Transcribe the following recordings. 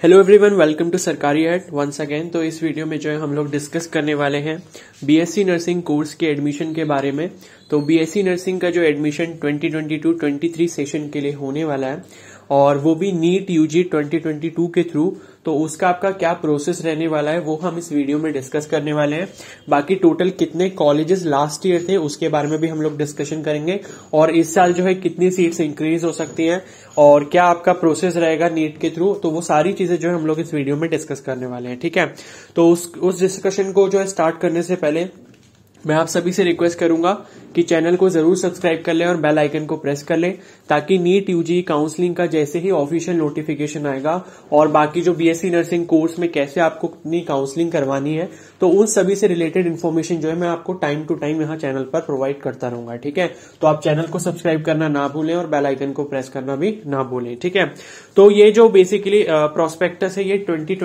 Hello everyone, welcome to Sarkari aid once again. तो इस video में जो है हम लोग डिस्कस करने वाले हैं बीएससी नर्सिंग कोर्स के एडमिशन के बारे में। तो बीएससी नर्सिंग का जो एडमिशन 2022-23 सेशन के लिए होने वाला है और वो भी नीट यूजी 2022 के थ्रू, तो उसका आपका क्या प्रोसेस रहने वाला है वो हम इस वीडियो में डिस्कस करने वाले हैं। बाकी टोटल कितने कॉलेजेस लास्ट ईयर थे उसके बारे में भी हम लोग डिस्कशन करेंगे और इस साल जो है कितनी सीट्स इंक्रीज हो सकती हैं और क्या आपका प्रोसेस रहेगा नीट के थ्रू, तो वो सारी चीजें जो है हम लोग इस वीडियो में डिस्कस करने वाले हैं। ठीक है, तो उस डिस्कशन को जो है स्टार्ट करने से पहले मैं आप सभी से रिक्वेस्ट करूंगा कि चैनल को जरूर सब्सक्राइब कर लें और बेल आइकन को प्रेस कर लें ताकि नीट यूजी काउंसलिंग का जैसे ही ऑफिशियल नोटिफिकेशन आएगा और बाकी जो बीएससी नर्सिंग कोर्स में कैसे आपको अपनी काउंसलिंग करवानी है, तो उन सभी से रिलेटेड इन्फॉर्मेशन जो है मैं आपको टाइम टू टाइम यहाँ चैनल पर प्रोवाइड करता रहूंगा। ठीक है, तो आप चैनल को सब्सक्राइब करना ना भूलें और बेल आइकन को प्रेस करना भी ना भूलें। ठीक है, तो ये जो बेसिकली प्रोस्पेक्टस है ये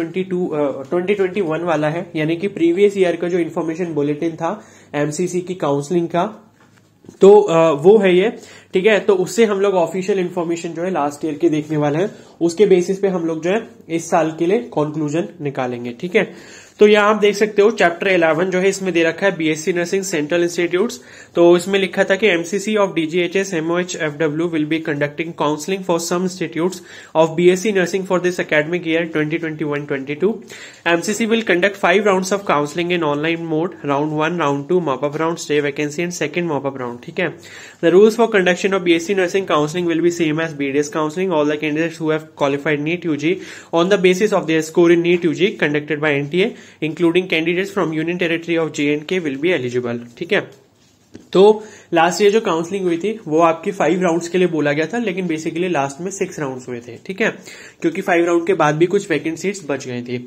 2021 वाला है, यानी कि प्रीवियस ईयर का जो इन्फॉर्मेशन बुलेटिन था एमसीसी की काउंसलिंग का, तो वो है ये। ठीक है, तो उससे हम लोग ऑफिशियल इन्फॉर्मेशन जो है लास्ट ईयर की देखने वाले हैं, उसके बेसिस पे हम लोग जो है इस साल के लिए कंक्लूजन निकालेंगे। ठीक है, तो यहाँ आप देख सकते हो चैप्टर 11 जो है इसमें दे रखा है बीएससी नर्सिंग सेंट्रल इंस्टीट्यूट्स। तो इसमें लिखा था कि MCC of DGHS MOH FW will be conducting counselling for some institutes of BSc nursing for this academic year 2021-22। MCC will conduct 5 rounds of counselling in online mode, round 1, round 2, mop up round, stray vacancy and second mop up round. ठीक है, the rules for conduction of BSc nursing counselling will be same as BDS counselling. All the candidates who have qualified NEET UG on the basis of their score in NEET UG conducted by NTA including candidates from union territory of J and K will be eligible. ठीक है, तो last year जो counselling हुई थी वो आपकी 5 rounds के लिए बोला गया था, लेकिन बेसिकली लास्ट में 6 राउंड्स हुए थे। ठीक है, क्योंकि 5 राउंड के बाद भी कुछ वैकेंट सीट्स बच गई थी।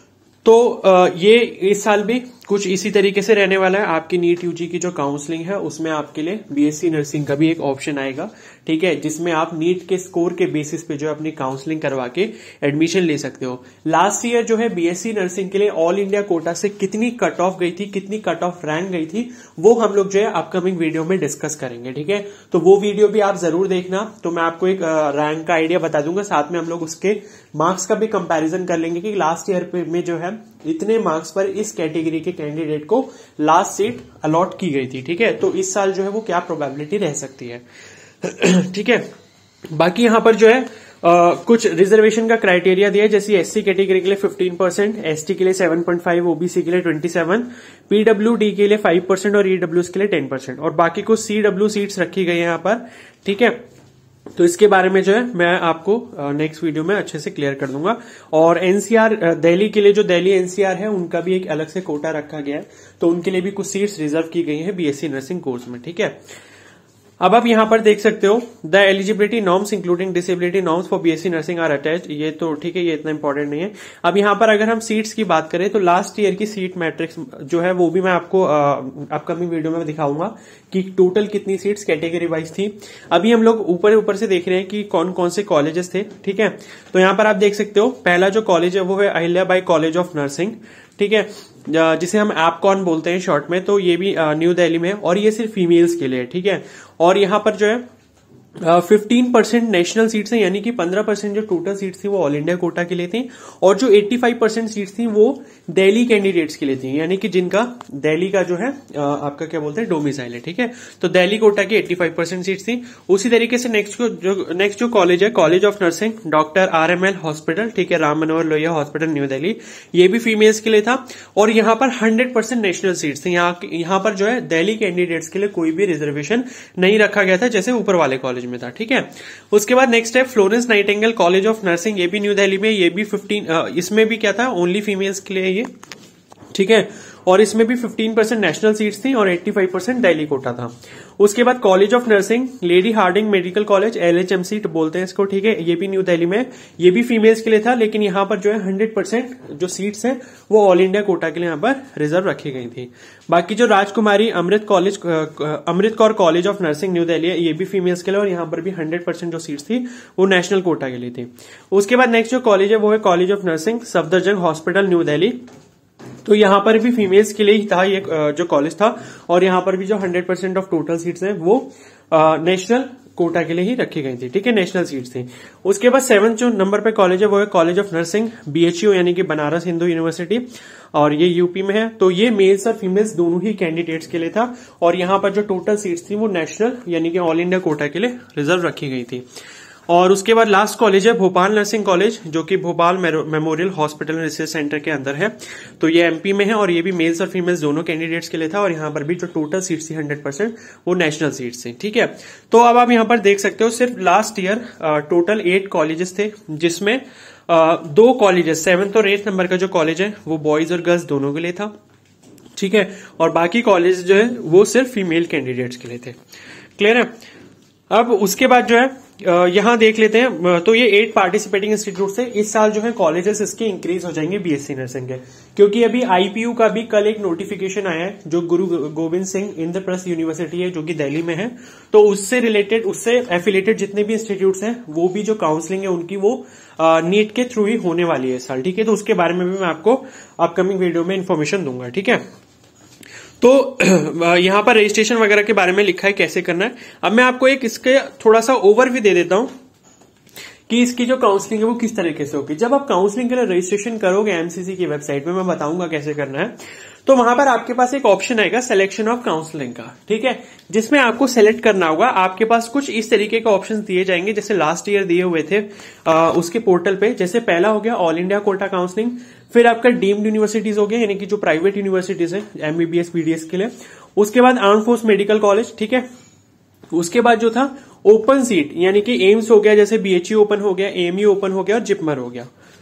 तो ये इस साल भी कुछ इसी तरीके से रहने वाला है। आपकी नीट यूजी की जो काउंसलिंग है उसमें आपके लिए बीएससी नर्सिंग का भी एक ऑप्शन आएगा। ठीक है, जिसमें आप नीट के स्कोर के बेसिस पे जो है अपनी काउंसलिंग करवा के एडमिशन ले सकते हो। लास्ट ईयर जो है बीएससी नर्सिंग के लिए ऑल इंडिया कोटा से कितनी कट ऑफ गई थी, कितनी कट ऑफ रैंक गई थी, वो हम लोग जो है अपकमिंग वीडियो में डिस्कस करेंगे। ठीक है, तो वो वीडियो भी आप जरूर देखना। तो मैं आपको एक रैंक का आइडिया बता दूंगा, साथ में हम लोग उसके मार्क्स का भी कंपैरिजन कर लेंगे कि लास्ट ईयर में जो है इतने मार्क्स पर इस कैटेगरी के कैंडिडेट को लास्ट सीट अलॉट की गई थी। ठीक है, तो इस साल जो है वो क्या प्रोबेबिलिटी रह सकती है। ठीक है, बाकी यहां पर जो है कुछ रिजर्वेशन का क्राइटेरिया दिया है, जैसे एससी कैटेगरी के लिए 15%, एसटी के लिए 7.5, ओबीसी के लिए 27, पीडब्ल्यूडी के लिए 5% और ईडब्ल्यूएस के लिए 10% और बाकी कुछ सीडब्ल्यू सीट्स रखी गई है यहाँ पर। ठीक है, तो इसके बारे में जो है मैं आपको नेक्स्ट वीडियो में अच्छे से क्लियर कर दूंगा। और एनसीआर दिल्ली के लिए, जो दिल्ली एनसीआर है उनका भी एक अलग से कोटा रखा गया है, तो उनके लिए भी कुछ सीट्स रिजर्व की गई है बीएससी नर्सिंग कोर्स में। ठीक है, अब आप यहां पर देख सकते हो the eligibility norms including disability norms for BSc nursing are attached. ये तो ठीक है, ये इतना इंपॉर्टेंट नहीं है। अब यहां पर अगर हम सीट्स की बात करें तो लास्ट ईयर की सीट मैट्रिक्स जो है वो भी मैं आपको अपकमिंग वीडियो में दिखाऊंगा कि टोटल कितनी सीट्स कैटेगरी वाइज थी। अभी हम लोग ऊपर से देख रहे हैं कि कौन कौन से कॉलेजेस थे। ठीक है, तो यहां पर आप देख सकते हो पहला जो कॉलेज है वो है अहिल्याबाई कॉलेज ऑफ नर्सिंग। ठीक है, जिसे हम एपकॉन बोलते हैं शॉर्ट में, तो ये भी न्यू दिल्ली में है और ये सिर्फ फीमेल्स के लिए। ठीक है, और यहां पर जो है 15% नेशनल सीट्स हैं, यानी कि 15% जो टोटल सीट्स थी वो ऑल इंडिया कोटा के लिए थी और जो 85% सीट्स थी वो दिल्ली कैंडिडेट्स के लिए थी, यानी कि जिनका दिल्ली का जो है आपका क्या बोलते हैं डोमिसाइल है। ठीक है, तो दिल्ली कोटा की 85% सीट्स थी। उसी तरीके से नेक्स्ट जो कॉलेज है, college of nursing doctor RML hospital, ठीक है, राम मनोहर लोहिया हॉस्पिटल न्यू दिल्ली, ये भी फीमेल्स के लिए था और यहाँ पर 100% नेशनल सीट्स थी। यहाँ पर जो है दिल्ली कैंडिडेट्स के लिए कोई भी रिजर्वेशन नहीं रखा गया था जैसे ऊपर वाले कॉलेज में था। ठीक है, उसके बाद नेक्स्ट है Florence Nightingale college of nursing, ये भी न्यू दिल्ली में, ये भी 15 इसमें भी क्या था, ओनली फीमेल्स के लिए ये। ठीक है, और इसमें भी 15% नेशनल सीट्स थी और 85% दिल्ली कोटा था। उसके बाद college of nursing Lady Hardinge medical college, LHMC बोलते हैं इसको। ठीक है, ये भी न्यू दिल्ली में, ये भी फीमेल्स के लिए था, लेकिन यहाँ पर जो है 100% जो सीट्स हैं वो ऑल इंडिया कोटा के लिए यहाँ पर रिजर्व रखी गई थी। बाकी जो Rajkumari Amrit Kaur college of nursing New Delhi है, ये भी फीमेल्स के लिए और यहाँ पर भी 100% जो सीट्स थी वो नेशनल कोटा के लिए थी। उसके बाद नेक्स्ट जो कॉलेज है वो है college of nursing Safdarjung hospital New Delhi, तो यहाँ पर भी फीमेल्स के लिए ही था ये जो कॉलेज था और यहाँ पर भी जो 100% ऑफ टोटल सीट्स हैं वो नेशनल कोटा के लिए ही रखी गई थी, ठीक है, नेशनल सीट्स थी। उसके बाद 7th जो नंबर पे कॉलेज है वो है कॉलेज ऑफ नर्सिंग BHU यानी कि बनारस हिंदू यूनिवर्सिटी, और ये यूपी में है। तो ये मेल्स और फीमेल्स दोनों ही कैंडिडेट्स के लिए था, और यहाँ पर जो टोटल सीट्स थी वो नेशनल यानी कि ऑल इंडिया कोटा के लिए रिजर्व रखी गई थी। और उसके बाद लास्ट कॉलेज है भोपाल नर्सिंग कॉलेज, जो कि Bhopal memorial hospital research centre के अंदर है। तो ये MP में है, और ये भी मेल्स और फीमेल्स दोनों कैंडिडेट्स के लिए था, और यहाँ पर भी जो टोटल सीट्स थी 100% वो नेशनल सीट्स थी, ठीक है। तो अब आप यहाँ पर देख सकते हो सिर्फ लास्ट ईयर टोटल 8 कॉलेजेस थे, जिसमें 2 कॉलेजेस 7th और 8th नंबर का जो कॉलेज है वो बॉयज और गर्ल्स दोनों के लिए था, ठीक है, और बाकी कॉलेज जो है वो सिर्फ फीमेल कैंडिडेट्स के लिए थे। क्लियर है। अब उसके बाद जो है यहां देख लेते हैं, तो ये 8 पार्टिसिपेटिंग इंस्टीट्यूट से इस साल जो है कॉलेजेस इसके इंक्रीज हो जाएंगे BSc नर्सिंग के, क्योंकि अभी IPU का भी कल एक नोटिफिकेशन आया है जो गुरु गोविंद सिंह इंद्रप्रस्थ यूनिवर्सिटी है जो कि दिल्ली में है। तो उससे रिलेटेड, उससे एफिलेटेड जितने भी इंस्टीट्यूट्स हैं वो भी जो काउंसलिंग है उनकी वो नीट के थ्रू ही होने वाली है इस साल, ठीक है। तो उसके बारे में भी मैं आपको अपकमिंग वीडियो में इन्फॉर्मेशन दूंगा, ठीक है। तो यहां पर रजिस्ट्रेशन वगैरह के बारे में लिखा है कैसे करना है। अब मैं आपको एक इसके थोड़ा सा ओवरव्यू दे देता हूं कि इसकी जो काउंसलिंग है वो किस तरीके से होगी। जब आप काउंसलिंग के लिए रजिस्ट्रेशन करोगे MCC की वेबसाइट में, मैं बताऊंगा कैसे करना है, तो वहां पर आपके पास एक ऑप्शन आएगा सिलेक्शन ऑफ काउंसलिंग का, ठीक है, जिसमें आपको सेलेक्ट करना होगा। आपके पास कुछ इस तरीके के ऑप्शंस दिए जाएंगे जैसे लास्ट ईयर दिए हुए थे उसके पोर्टल पे। जैसे पहला हो गया ऑल इंडिया कोटा काउंसलिंग, फिर आपका डीम्ड यूनिवर्सिटीज हो गया यानी कि जो प्राइवेट यूनिवर्सिटीज है MBBS BDS के लिए। उसके बाद आर्म फोर्स मेडिकल कॉलेज, ठीक है। उसके बाद जो था ओपन सीट यानी कि एम्स हो गया, जैसे BHU ओपन हो गया, AMU ओपन हो गया और जिपमर हो गया,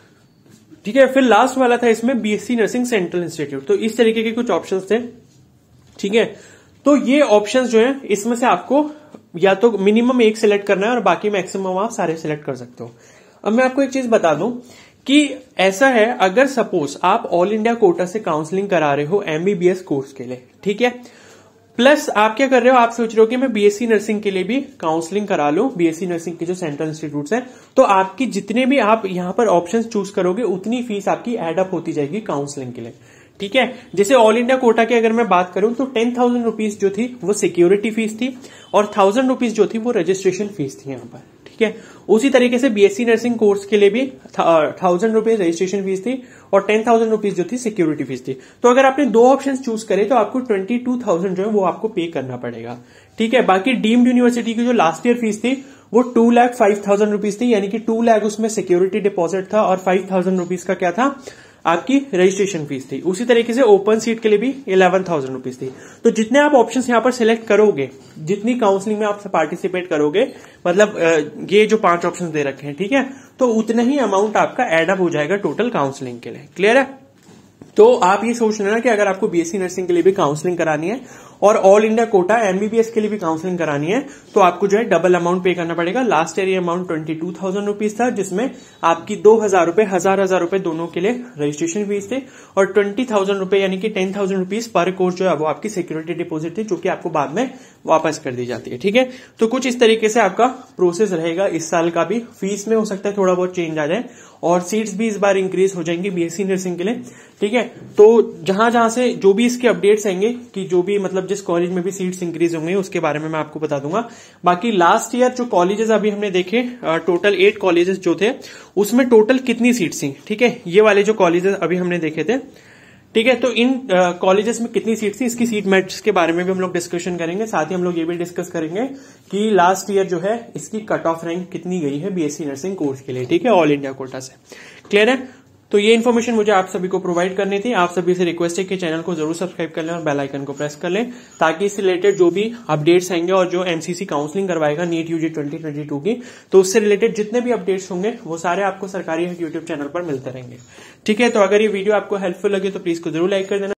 ठीक है। फिर लास्ट वाला था इसमें BSc नर्सिंग सेंट्रल इंस्टीट्यूट। तो इस तरीके के कुछ ऑप्शंस थे, ठीक है। तो ये ऑप्शंस जो है इसमें से आपको या तो मिनिमम एक सिलेक्ट करना है और बाकी मैक्सिमम आप सारे सिलेक्ट कर सकते हो। अब मैं आपको एक चीज बता दूं कि ऐसा है, अगर सपोज आप ऑल इंडिया कोटा से काउंसलिंग करा रहे हो MBBS कोर्स के लिए, ठीक है, प्लस आप क्या कर रहे हो, आप सोच रहे हो कि मैं BSc नर्सिंग के लिए भी काउंसलिंग करा लूं, BSc नर्सिंग के जो सेंट्रल इंस्टीट्यूट्स हैं, तो आपकी जितने भी आप यहां पर ऑप्शंस चूज करोगे उतनी फीस आपकी एड अप होती जाएगी काउंसलिंग के लिए, ठीक है। जैसे ऑल इंडिया कोटा की अगर मैं बात करूं तो 10,000 रुपीज जो थी वो सिक्योरिटी फीस थी, और 1,000 रुपीज जो थी वो रजिस्ट्रेशन फीस थी यहाँ पर, ठीक है। उसी तरीके से BSc नर्सिंग कोर्स के लिए भी 1,000 रुपीज रजिस्ट्रेशन फीस थी और 10,000 रुपीज जो थी सिक्योरिटी फीस थी। तो अगर आपने 2 ऑप्शन चूज करे तो आपको 22,000 जो है वो आपको पे करना पड़ेगा, ठीक है। बाकी डीम्ड यूनिवर्सिटी की जो लास्ट ईयर फीस थी वो 2,05,000 रुपीज थी, यानी कि 2 लाख उसमें सिक्योरिटी डिपॉजिट था और 5,000 रुपीज का क्या था, आपकी रजिस्ट्रेशन फीस थी। उसी तरीके से ओपन सीट के लिए भी 11,000 रुपीज थी। तो जितने आप ऑप्शंस यहां पर सिलेक्ट करोगे, जितनी काउंसलिंग में आप पार्टिसिपेट करोगे, मतलब ये जो 5 ऑप्शंस दे रखे हैं, ठीक है, तो उतना ही अमाउंट आपका एड अप हो जाएगा टोटल काउंसलिंग के लिए। क्लियर है। तो आप ये सोच लेना कि अगर आपको BSc नर्सिंग के लिए भी काउंसलिंग करानी है और ऑल इंडिया कोटा MBBS के लिए भी काउंसलिंग करानी है तो आपको जो है डबल अमाउंट पे करना पड़ेगा। लास्ट ईयर ये अमाउंट 22,000 रुपीज था, जिसमें आपकी 2,000 रुपए, 1,000 रुपए दोनों के लिए रजिस्ट्रेशन फीस थे, और 20,000 रुपए यानी कि 10,000 रुपीज पर कोर्स जो है वो आपकी सिक्योरिटी डिपॉजिट थी, जो कि आपको बाद में वापस कर दी जाती है, ठीक है। तो कुछ इस तरीके से आपका प्रोसेस रहेगा इस साल का भी। फीस में हो सकता है थोड़ा बहुत चेंज आ जाए, और सीट्स भी इस बार इंक्रीज हो जाएंगी BSc नर्सिंग के लिए, ठीक है। तो जहां जहां से जो भी इसके अपडेट्स आएंगे कि जो भी मतलब जिस कॉलेज में भी सीट्स इंक्रीज होंगे उसके बारे में मैं आपको बता दूंगा। बाकी लास्ट ईयर जो कॉलेजेस अभी हमने देखे, टोटल 8 कॉलेजेस जो थे उसमें टोटल कितनी सीट्स थी, ठीक है, ये वाले जो कॉलेजेस अभी हमने देखे थे, ठीक है। तो इन कॉलेजेस में कितनी सीट थी, इसकी सीट मैट्रिक्स के बारे में भी हम लोग डिस्कशन करेंगे। साथ ही हम लोग ये भी डिस्कस करेंगे कि लास्ट ईयर जो है इसकी कट ऑफ रैंक कितनी गई है BSc नर्सिंग कोर्स के लिए, ठीक है, ऑल इंडिया कोटा से। क्लियर है। तो ये इन्फॉर्मेशन मुझे आप सभी को प्रोवाइड करनी थी। आप सभी से रिक्वेस्ट है कि चैनल को जरूर सब्सक्राइब कर लें और बेल आइकन को प्रेस कर लें, ताकि इससे रिलेटेड जो भी अपडेट्स आएंगे और जो MCC काउंसलिंग करवाएगा नीट UG 2022 की, तो उससे रिलेटेड जितने भी अपडेट्स होंगे वो सारे आपको सरकारी यूट्यूब चैनल पर मिलते रहेंगे, ठीक है। तो अगर ये वीडियो आपको हेल्पफुल लगे तो प्लीज को जरूर लाइक कर देना।